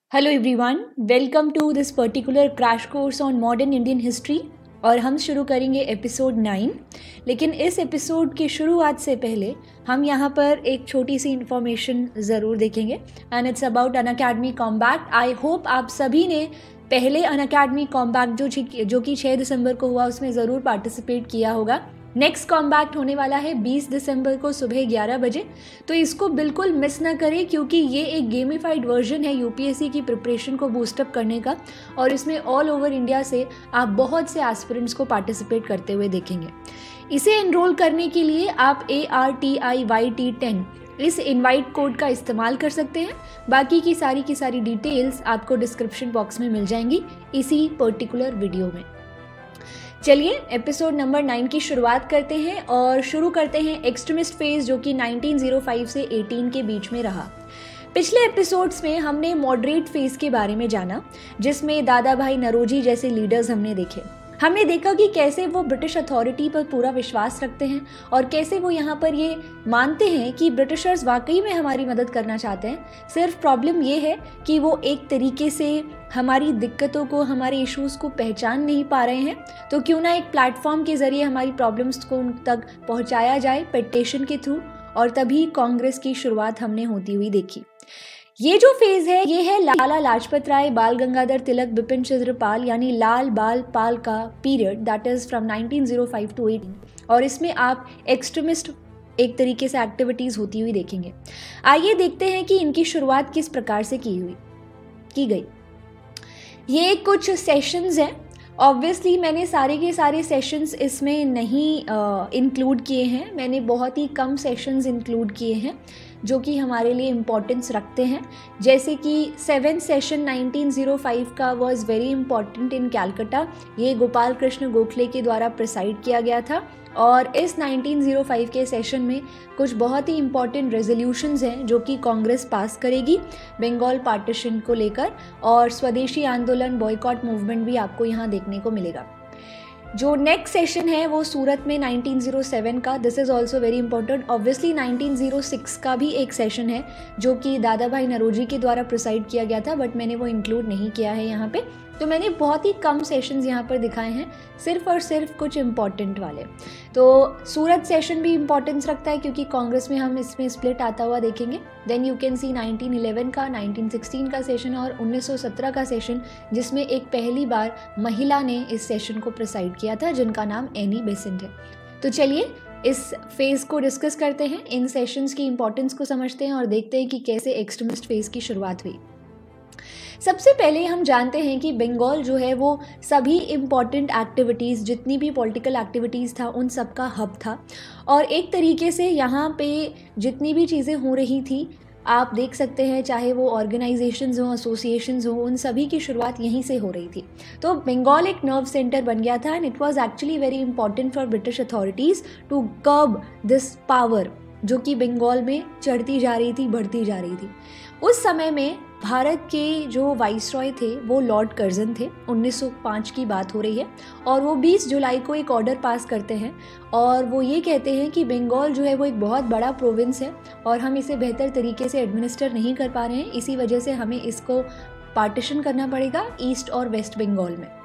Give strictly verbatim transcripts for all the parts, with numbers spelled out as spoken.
Hello everyone, welcome to this particular crash course on modern Indian history. और हम शुरू करेंगे एपिसोड नाइन। लेकिन इस एपिसोड की शुरुआत से पहले हम यहाँ पर एक छोटी सी इन्फॉर्मेशन ज़रूर देखेंगे and it's about Unacademy combat. I hope आप सभी ने पहले अनअकैडमी कॉम्बैक्ट जो जो कि छः दिसंबर को हुआ उसमें ज़रूर पार्टिसिपेट किया होगा। नेक्स्ट कॉम्बैक्ट होने वाला है बीस दिसंबर को सुबह ग्यारह बजे, तो इसको बिल्कुल मिस ना करें क्योंकि ये एक गेमिफाइड वर्जन है यूपीएससी की प्रिपरेशन को बूस्टअप करने का। और इसमें ऑल ओवर इंडिया से आप बहुत से एस्पिरेंट्स को पार्टिसिपेट करते हुए देखेंगे। इसे एनरोल करने के लिए आप A R T I Y T ten इस इनवाइट कोड का इस्तेमाल कर सकते हैं। बाकी की सारी की सारी डिटेल्स आपको डिस्क्रिप्शन बॉक्स में मिल जाएंगी इसी पर्टिकुलर वीडियो में। चलिए एपिसोड नंबर नाइन की शुरुआत करते हैं और शुरू करते हैं एक्सट्रीमिस्ट फेज जो कि नाइनटीन ओ फाइव से अठारह के बीच में रहा। पिछले एपिसोड्स में हमने मॉडरेट फेज के बारे में जाना जिसमें दादा भाई नरोजी जैसे लीडर्स हमने देखे। हमने देखा कि कैसे वो ब्रिटिश अथॉरिटी पर पूरा विश्वास रखते हैं और कैसे वो यहाँ पर ये मानते हैं कि ब्रिटिशर्स वाकई में हमारी मदद करना चाहते हैं। सिर्फ प्रॉब्लम ये है कि वो एक तरीके से हमारी दिक्कतों को, हमारे इश्यूज़ को पहचान नहीं पा रहे हैं। तो क्यों ना एक प्लेटफॉर्म के ज़रिए हमारी प्रॉब्लम्स को उन तक पहुँचाया जाए पिटीशन के थ्रू, और तभी कांग्रेस की शुरुआत हमने होती हुई देखी। ये जो फेज है ये है लाला लाजपत राय, बाल गंगाधर तिलक, बिपिन चंद्र पाल यानी लाल बाल पाल का period, that is from nineteen o five to अठारह। और इसमें आप एक्सट्रीमिस्ट एक तरीके से एक्टिविटीज होती हुई देखेंगे। आइए देखते हैं कि इनकी शुरुआत किस प्रकार से की हुई की गई। ये कुछ सेशंस हैं। ऑब्वियसली मैंने सारे के सारे सेशंस इसमें नहीं इंक्लूड किए हैं, मैंने बहुत ही कम सेशंस इंक्लूड किए हैं जो कि हमारे लिए इम्पोर्टेंस रखते हैं। जैसे कि seventh session nineteen o five का was very important in Calcutta. ये गोपाल कृष्ण गोखले के द्वारा प्रिसाइड किया गया था और इस नाइनटीन ओ फाइव के सेशन में कुछ बहुत ही इंपॉर्टेंट रेजोल्यूशंस हैं जो कि कांग्रेस पास करेगी बंगाल पार्टीशन को लेकर। और स्वदेशी आंदोलन, बॉयकॉट मूवमेंट भी आपको यहाँ देखने को मिलेगा। जो नेक्स्ट सेशन है वो सूरत में नाइनटीन ओ सेवन का, this is also very important. Obviously nineteen o six का भी एक सेशन है जो कि दादा भाई नरोजी के द्वारा प्रिसाइड किया गया था, बट मैंने वो इंक्लूड नहीं किया है यहाँ पे। तो मैंने बहुत ही कम सेशंस यहाँ पर दिखाए हैं, सिर्फ और सिर्फ कुछ इम्पॉर्टेंट वाले। तो सूरत सेशन भी इम्पॉर्टेंस रखता है क्योंकि कांग्रेस में हम इसमें स्प्लिट आता हुआ देखेंगे। Then you can see nineteen eleven का, नाइनटीन सिक्सटीन का सेशन और उन्नीस सौ सत्रह का सेशन जिसमें एक पहली बार महिला ने इस सेशन को प्रिसाइड किया था जिनका नाम एनी बेसेंट है। तो चलिए इस फेज़ को डिस्कस करते हैं, इन सेशंस की इंपॉर्टेंस को समझते हैं और देखते हैं कि कैसे एक्सट्रीमिस्ट फेज़ की शुरुआत हुई। सबसे पहले हम जानते हैं कि बंगाल जो है वो सभी इम्पॉर्टेंट एक्टिविटीज़, जितनी भी पॉलिटिकल एक्टिविटीज़ था उन सब का हब था। और एक तरीके से यहाँ पे जितनी भी चीज़ें हो रही थी आप देख सकते हैं, चाहे वो ऑर्गेनाइजेशंस हों, एसोसिएशंस हों, उन सभी की शुरुआत यहीं से हो रही थी। तो बंगाल एक नर्व सेंटर बन गया था and it was actually very important for British authorities to curb this power जो कि बंगाल में चढ़ती जा रही थी, बढ़ती जा रही थी। उस समय में भारत के जो वाइसरॉय थे वो लॉर्ड कर्जन थे। उन्नीस सौ पाँच की बात हो रही है और वो बीस जुलाई को एक ऑर्डर पास करते हैं और वो ये कहते हैं कि बंगाल जो है वो एक बहुत बड़ा प्रोविंस है और हम इसे बेहतर तरीके से एडमिनिस्टर नहीं कर पा रहे हैं, इसी वजह से हमें इसको पार्टीशन करना पड़ेगा ईस्ट और वेस्ट बंगाल में।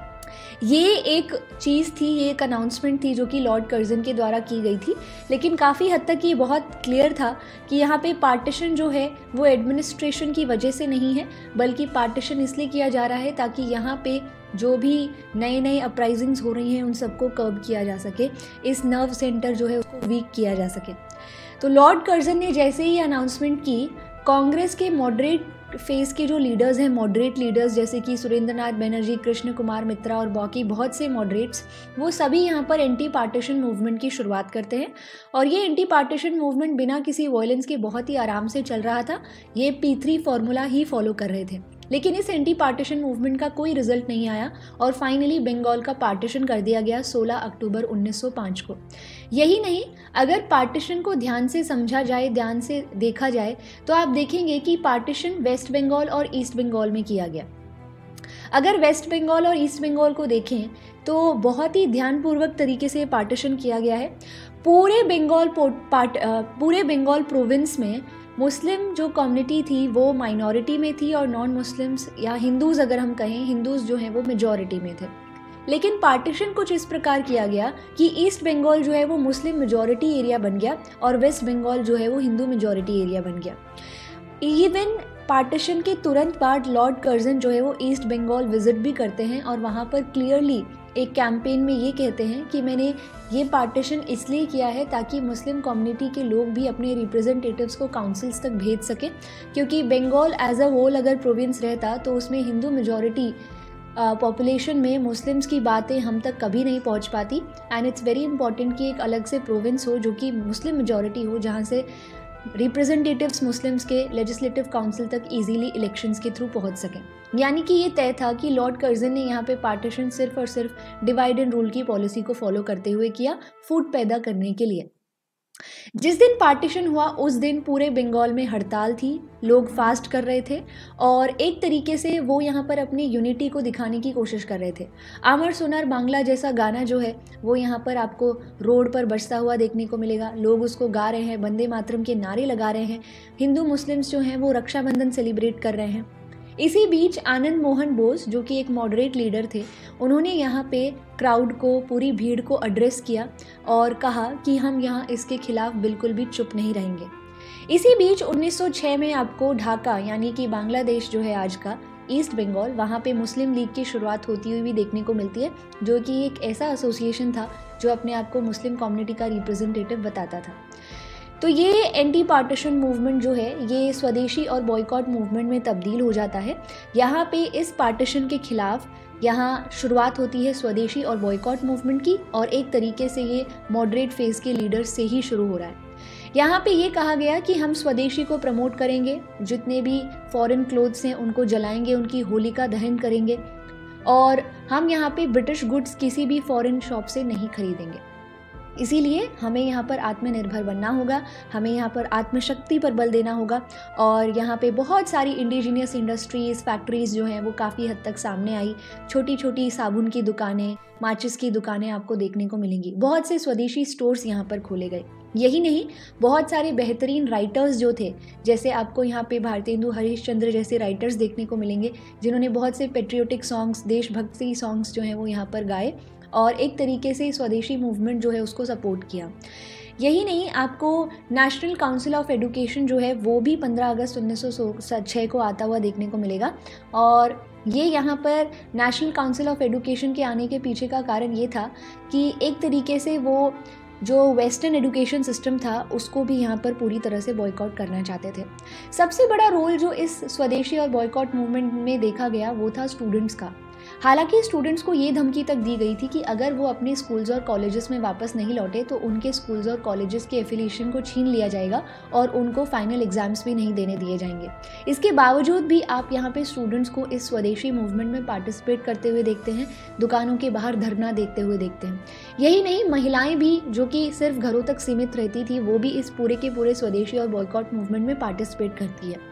ये एक चीज़ थी, ये एक अनाउंसमेंट थी जो कि लॉर्ड कर्जन के द्वारा की गई थी। लेकिन काफ़ी हद तक ये बहुत क्लियर था कि यहाँ पे पार्टीशन जो है वो एडमिनिस्ट्रेशन की वजह से नहीं है, बल्कि पार्टीशन इसलिए किया जा रहा है ताकि यहाँ पे जो भी नए नए अपराइजिंग्स हो रही हैं उन सबको कर्ब किया जा सके, इस नर्व सेंटर जो है उसको वीक किया जा सके। तो लॉर्ड कर्जन ने जैसे ही अनाउंसमेंट की, कांग्रेस के मॉडरेट फेज के जो लीडर्स हैं, मॉडरेट लीडर्स जैसे कि सुरेंद्रनाथ बनर्जी, कृष्ण कुमार मित्रा और बाकी बहुत से मॉडरेट्स, वो सभी यहाँ पर एंटी पार्टीशन मूवमेंट की शुरुआत करते हैं। और ये एंटी पार्टीशन मूवमेंट बिना किसी वायलेंस के बहुत ही आराम से चल रहा था। ये पी थ्री फॉर्मूला ही फॉलो कर रहे थे। लेकिन इस एंटी पार्टीशन मूवमेंट का कोई रिजल्ट नहीं आया और फाइनली बंगाल का पार्टीशन कर दिया गया सोलह अक्टूबर उन्नीस सौ पाँच को। यही नहीं, अगर पार्टीशन को ध्यान से समझा जाए, ध्यान से देखा जाए तो आप देखेंगे कि पार्टीशन वेस्ट बंगाल और ईस्ट बंगाल में किया गया। अगर वेस्ट बंगाल और ईस्ट बंगाल को देखें तो बहुत ही ध्यानपूर्वक तरीके से पार्टीशन किया गया है। पूरे बंगाल पार्ट पूरे बंगाल प्रोविंस में मुस्लिम जो कम्युनिटी थी वो माइनॉरिटी में थी और नॉन मुस्लिम्स या हिंदूज़ अगर हम कहें, हिंदूज़ जो हैं वो मेजॉरिटी में थे। लेकिन पार्टीशन कुछ इस प्रकार किया गया कि ईस्ट बंगाल जो है वो मुस्लिम मेजॉरिटी एरिया बन गया और वेस्ट बंगाल जो है वो हिंदू मेजॉरिटी एरिया बन गया। इवन पार्टीशन के तुरंत बाद लॉर्ड कर्जन जो है वो ईस्ट बंगाल विजिट भी करते हैं और वहाँ पर क्लियरली एक कैंपेन में ये कहते हैं कि मैंने ये पार्टीशन इसलिए किया है ताकि मुस्लिम कम्युनिटी के लोग भी अपने रिप्रेजेंटेटिव्स को काउंसिल्स तक भेज सकें, क्योंकि बंगाल एज अ होल अगर प्रोविंस रहता तो उसमें हिंदू मेजॉरिटी पॉपुलेशन में मुस्लिम्स की बातें हम तक कभी नहीं पहुंच पाती। एंड इट्स वेरी इंपॉर्टेंट कि एक अलग से प्रोविंस हो जो कि मुस्लिम मेजॉरिटी हो, जहां से रिप्रेजेंटेटिव्स मुस्लिम्स के लेजिस्लेटिव काउंसिल तक इजीली इलेक्शंस के थ्रू पहुंच सकें। यानी कि ये तय था कि लॉर्ड कर्जन ने यहाँ पे पार्टीशन सिर्फ और सिर्फ डिवाइड एंड रूल की पॉलिसी को फॉलो करते हुए किया, फूट पैदा करने के लिए। जिस दिन पार्टीशन हुआ उस दिन पूरे बंगाल में हड़ताल थी, लोग फास्ट कर रहे थे और एक तरीके से वो यहाँ पर अपनी यूनिटी को दिखाने की कोशिश कर रहे थे। आमर सोनार बांग्ला जैसा गाना जो है वो यहाँ पर आपको रोड पर बजता हुआ देखने को मिलेगा। लोग उसको गा रहे हैं, वंदे मातरम के नारे लगा रहे हैं। हिंदू मुस्लिम्स जो हैं वो रक्षाबंधन सेलिब्रेट कर रहे हैं। इसी बीच आनंद मोहन बोस जो कि एक मॉडरेट लीडर थे, उन्होंने यहाँ पे क्राउड को, पूरी भीड़ को एड्रेस किया और कहा कि हम यहाँ इसके खिलाफ बिल्कुल भी चुप नहीं रहेंगे। इसी बीच उन्नीस सौ छह में आपको ढाका यानी कि बांग्लादेश जो है आज का ईस्ट बंगाल, वहाँ पे मुस्लिम लीग की शुरुआत होती हुई भी देखने को मिलती है, जो कि एक ऐसा एसोसिएशन था जो अपने आप को मुस्लिम कम्युनिटी का रिप्रेजेंटेटिव बताता था। तो ये एंटी पार्टीशन मूवमेंट जो है ये स्वदेशी और बॉयकॉट मूवमेंट में तब्दील हो जाता है। यहाँ पे इस पार्टीशन के खिलाफ यहाँ शुरुआत होती है स्वदेशी और बॉयकॉट मूवमेंट की, और एक तरीके से ये मॉडरेट फेज के लीडर्स से ही शुरू हो रहा है। यहाँ पे ये कहा गया कि हम स्वदेशी को प्रमोट करेंगे, जितने भी फॉरेन क्लोथ्स हैं उनको जलाएंगे, उनकी होलिका दहन करेंगे, और हम यहाँ पे ब्रिटिश गुड्स किसी भी फॉरेन शॉप से नहीं खरीदेंगे। इसीलिए हमें यहाँ पर आत्मनिर्भर बनना होगा, हमें यहाँ पर आत्मशक्ति पर बल देना होगा। और यहाँ पे बहुत सारी इंडिजीनियस इंडस्ट्रीज़, फैक्ट्रीज़ जो हैं वो काफ़ी हद तक सामने आई। छोटी छोटी साबुन की दुकानें, माचिस की दुकानें आपको देखने को मिलेंगी। बहुत से स्वदेशी स्टोर्स यहाँ पर खोले गए। यही नहीं, बहुत सारे बेहतरीन राइटर्स जो थे, जैसे आपको यहाँ पे भारतेंदु हरीशचंद्र जैसे राइटर्स देखने को मिलेंगे, जिन्होंने बहुत से पेट्रियोटिक सॉन्ग्स, देशभक्ति सॉन्ग्स जो हैं वो यहाँ पर गाए और एक तरीके से स्वदेशी मूवमेंट जो है उसको सपोर्ट किया। यही नहीं, आपको नेशनल काउंसिल ऑफ एजुकेशन जो है वो भी पंद्रह अगस्त उन्नीस सौ छह को आता हुआ देखने को मिलेगा। और ये यहाँ पर नेशनल काउंसिल ऑफ एजुकेशन के आने के पीछे का कारण ये था कि एक तरीके से वो जो वेस्टर्न एजुकेशन सिस्टम था उसको भी यहाँ पर पूरी तरह से बॉयकॉट करना चाहते थे। सबसे बड़ा रोल जो इस स्वदेशी और बॉयकॉट मूवमेंट में देखा गया वो था स्टूडेंट्स का। हालांकि स्टूडेंट्स को ये धमकी तक दी गई थी कि अगर वो अपने स्कूल्स और कॉलेजेस में वापस नहीं लौटे तो उनके स्कूल्स और कॉलेजेस के एफिलिएशन को छीन लिया जाएगा और उनको फाइनल एग्जाम्स भी नहीं देने दिए जाएंगे। इसके बावजूद भी आप यहाँ पे स्टूडेंट्स को इस स्वदेशी मूवमेंट में पार्टिसिपेट करते हुए देखते हैं, दुकानों के बाहर धरना देते हुए देखते हैं। यही नहीं, महिलाएं भी जो कि सिर्फ घरों तक सीमित रहती थी वो भी इस पूरे के पूरे स्वदेशी और बॉयकॉट मूवमेंट में पार्टिसिपेट करती है।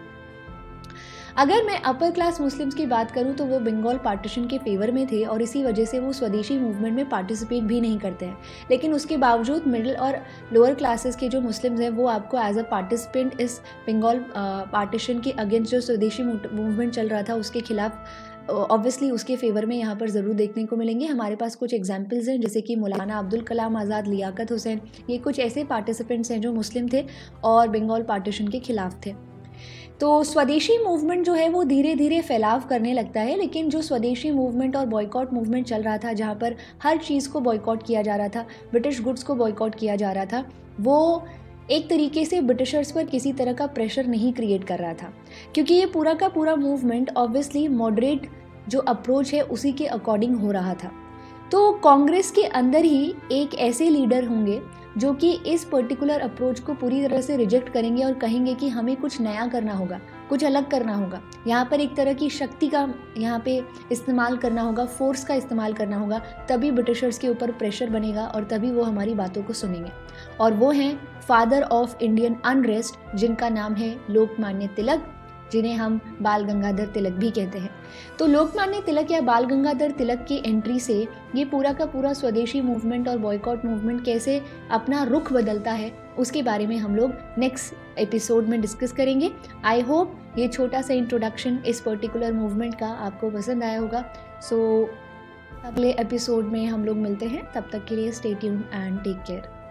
अगर मैं अपर क्लास मुस्लिम्स की बात करूं तो वो बंगाल पार्टीशन के फेवर में थे और इसी वजह से वो स्वदेशी मूवमेंट में पार्टिसिपेट भी नहीं करते हैं। लेकिन उसके बावजूद मिडिल और लोअर क्लासेस के जो मुस्लिम्स हैं वो आपको एज अ पार्टिसिपेंट इस बंगाल पार्टीशन के अगेंस्ट जो स्वदेशी मूवमेंट चल रहा था उसके खिलाफ ऑब्वियसली उसके फेवर में यहाँ पर ज़रूर देखने को मिलेंगे। हमारे पास कुछ एग्जाम्पल्स हैं जैसे कि मौलाना अब्दुल कलाम आज़ाद, लियाकत हुसैन, ये कुछ ऐसे पार्टिसिपेंट्स हैं जो मुस्लिम थे और बंगाल पार्टीशन के खिलाफ थे। तो स्वदेशी मूवमेंट जो है वो धीरे धीरे फैलाव करने लगता है, लेकिन जो स्वदेशी मूवमेंट और बॉयकॉट मूवमेंट चल रहा था जहाँ पर हर चीज़ को बॉयकॉट किया जा रहा था, ब्रिटिश गुड्स को बॉयकॉट किया जा रहा था, वो एक तरीके से ब्रिटिशर्स पर किसी तरह का प्रेशर नहीं क्रिएट कर रहा था, क्योंकि ये पूरा का पूरा मूवमेंट ऑब्वियसली मॉडरेट जो अप्रोच है उसी के अकॉर्डिंग हो रहा था। तो कांग्रेस के अंदर ही एक ऐसे लीडर होंगे जो कि इस पर्टिकुलर अप्रोच को पूरी तरह से रिजेक्ट करेंगे और कहेंगे कि हमें कुछ नया करना होगा, कुछ अलग करना होगा, यहाँ पर एक तरह की शक्ति का यहाँ पे इस्तेमाल करना होगा, फोर्स का इस्तेमाल करना होगा, तभी ब्रिटिशर्स के ऊपर प्रेशर बनेगा और तभी वो हमारी बातों को सुनेंगे। और वो हैं फादर ऑफ इंडियन अनरेस्ट, जिनका नाम है लोकमान्य तिलक, जिन्हें हम बाल गंगाधर तिलक भी कहते हैं। तो लोकमान्य तिलक या बाल गंगाधर तिलक की एंट्री से ये पूरा का पूरा स्वदेशी मूवमेंट और बॉयकॉट मूवमेंट कैसे अपना रुख बदलता है उसके बारे में हम लोग नेक्स्ट एपिसोड में डिस्कस करेंगे। आई होप ये छोटा सा इंट्रोडक्शन इस पर्टिकुलर मूवमेंट का आपको पसंद आया होगा। सो so, अगले एपिसोड में हम लोग मिलते हैं, तब तक के लिए stay tuned and take care.